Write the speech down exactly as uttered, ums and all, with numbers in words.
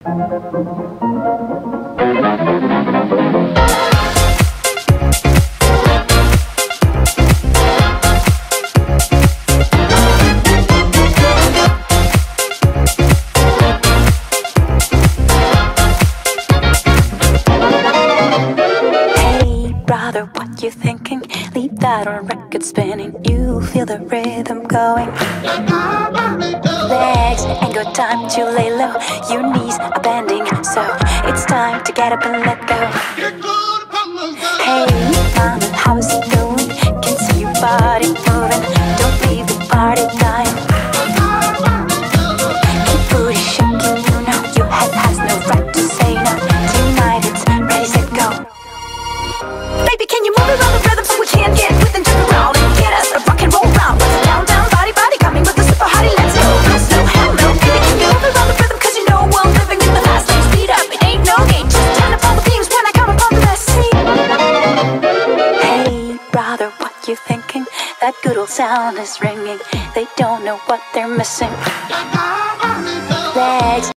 What you thinking? Leave that on record spinning. You feel the rhythm going. Legs ain't got time to lay low. Your knees are bending, so it's time to get up and let go. Hey, mama, how's it going? Can see your body moving. Don't leave the party dying. Keep booty shaking, you know your head has no right to say no. Tonight it's ready, set, go. Baby, can you move around the rhythm so we can get with and turn around and get us a rock and roll round? What's down, down, body, body, coming with the super hottie, let's go. No slow, hello, baby, can you move around the rhythm? Cause you know I'm living in the fast lane, speed up, it ain't no game. Just turn up all the beams when I come upon the scene. Hey, brother, what you thinking? That good old sound is ringing. They don't know what they're missing. Legs